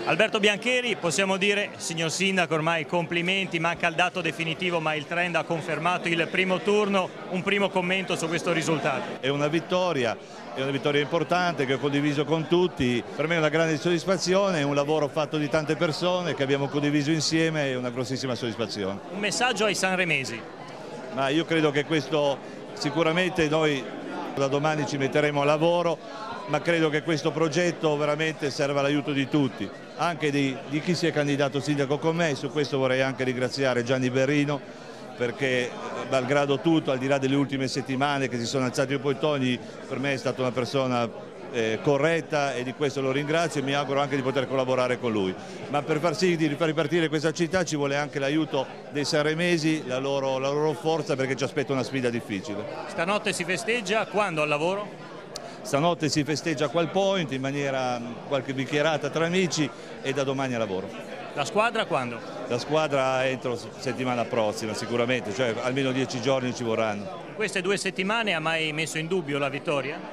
Alberto Biancheri, possiamo dire, signor Sindaco, ormai complimenti, manca il dato definitivo ma il trend ha confermato il primo turno, un primo commento su questo risultato. È una vittoria importante che ho condiviso con tutti, per me è una grande soddisfazione, è un lavoro fatto di tante persone che abbiamo condiviso insieme, è una grossissima soddisfazione. Un messaggio ai sanremesi. Ma io credo che questo sicuramente noi da domani ci metteremo a lavoro, ma credo che questo progetto veramente serva all'aiuto di tutti, anche di chi si è candidato sindaco con me. Su questo vorrei anche ringraziare Gianni Berrino, perché malgrado tutto, al di là delle ultime settimane che si sono alzati un po' i toni, per me è stata una persona corretta e di questo lo ringrazio e mi auguro anche di poter collaborare con lui. Ma per far sì di far ripartire questa città ci vuole anche l'aiuto dei sanremesi, la loro forza, perché ci aspetta una sfida difficile. Stanotte si festeggia, quando al lavoro? Stanotte si festeggia a Qual Point in maniera qualche bicchierata tra amici e da domani a lavoro. La squadra quando? La squadra entro settimana prossima sicuramente, cioè almeno 10 giorni ci vorranno. Queste 2 settimane ha mai messo in dubbio la vittoria?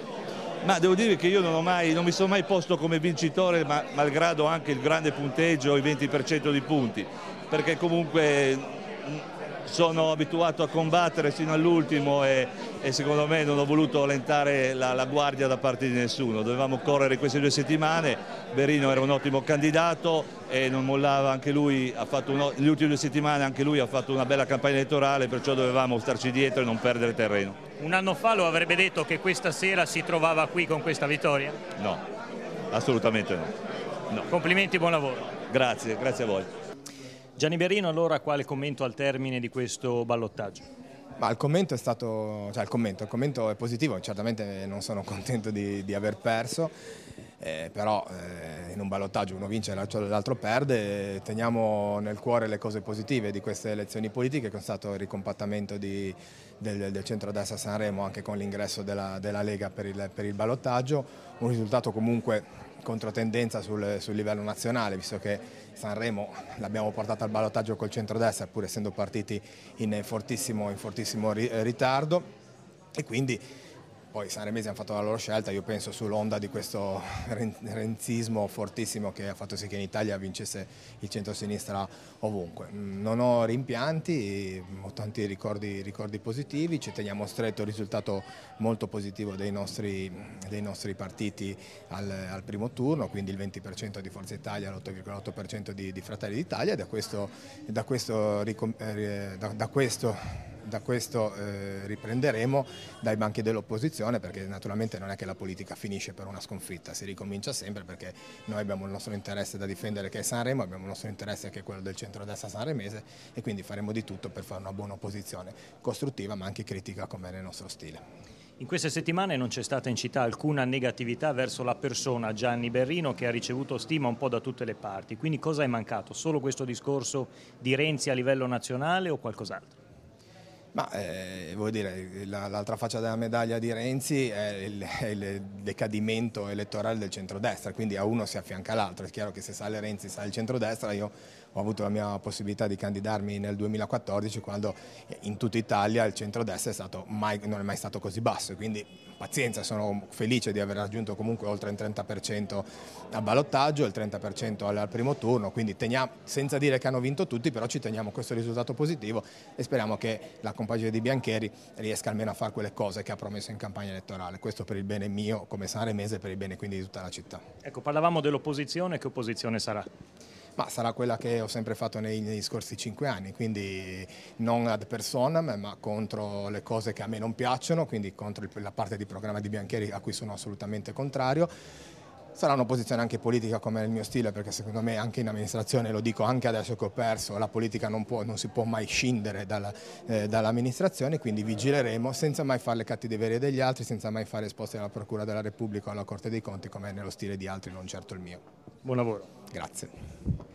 Ma devo dire che io non mi sono mai posto come vincitore, malgrado anche il grande punteggio, il 20% di punti, perché comunque sono abituato a combattere sino all'ultimo e secondo me non ho voluto allentare la guardia da parte di nessuno. Dovevamo correre queste 2 settimane, Berrino era un ottimo candidato e non mollava anche lui, le ultime 2 settimane anche lui ha fatto una bella campagna elettorale, perciò dovevamo starci dietro e non perdere terreno. Un anno fa lo avrebbe detto che questa sera si trovava qui con questa vittoria? No, assolutamente no. Complimenti, buon lavoro. Grazie, grazie a voi. Gianni Berrino, allora quale commento al termine di questo ballottaggio? Ma il commento è stato, il commento è positivo, certamente non sono contento di aver perso, però in un ballottaggio uno vince e l'altro perde, teniamo nel cuore le cose positive di queste elezioni politiche, che è stato il ricompattamento del centrodestra a Sanremo anche con l'ingresso della Lega per il ballottaggio, un risultato comunque controtendenza sul livello nazionale, visto che Sanremo l'abbiamo portata al ballottaggio col centrodestra pur essendo partiti in fortissimo ritardo, e quindi poi i sanremesi hanno fatto la loro scelta, io penso sull'onda di questo renzismo fortissimo che ha fatto sì che in Italia vincesse il centro-sinistra ovunque. Non ho rimpianti, ho tanti ricordi positivi, ci teniamo stretto il risultato molto positivo dei nostri partiti al primo turno, quindi il 20% di Forza Italia, l'8,8% di Fratelli d'Italia, da questo riprenderemo dai banchi dell'opposizione, perché naturalmente non è che la politica finisce per una sconfitta, si ricomincia sempre, perché noi abbiamo il nostro interesse da difendere che è Sanremo, abbiamo il nostro interesse che è quello del centrodestra sanremese e quindi faremo di tutto per fare una buona opposizione costruttiva ma anche critica come è nel nostro stile. In queste settimane non c'è stata in città alcuna negatività verso la persona Gianni Berrino, che ha ricevuto stima un po' da tutte le parti, quindi cosa è mancato? Solo questo discorso di Renzi a livello nazionale o qualcos'altro? Ma voglio dire, l'altra faccia della medaglia di Renzi è il decadimento elettorale del centrodestra, quindi a uno si affianca l'altro. È chiaro che se sale Renzi sale il centrodestra. Io ho avuto la mia possibilità di candidarmi nel 2014, quando in tutta Italia il centrodestra non è mai stato così basso, quindi pazienza, sono felice di aver raggiunto comunque oltre il 30% a ballottaggio, il 30% al primo turno, quindi teniamo, senza dire che hanno vinto tutti, però ci teniamo questo risultato positivo e speriamo che la compagine di Biancheri riesca almeno a fare quelle cose che ha promesso in campagna elettorale, questo per il bene mio come sanremese e per il bene quindi di tutta la città. Ecco, parlavamo dell'opposizione, che opposizione sarà? Ma sarà quella che ho sempre fatto negli scorsi 5 anni, quindi non ad personam, ma contro le cose che a me non piacciono, quindi contro la parte di programma di Biancheri a cui sono assolutamente contrario. Sarà un'opposizione anche politica come è il mio stile, perché secondo me anche in amministrazione, lo dico anche adesso che ho perso, la politica non si può mai scindere dall'amministrazione, quindi vigileremo senza mai fare le cattiverie degli altri, senza mai fare esposti alla Procura della Repubblica o alla Corte dei Conti come è nello stile di altri, non certo il mio. Buon lavoro. Grazie.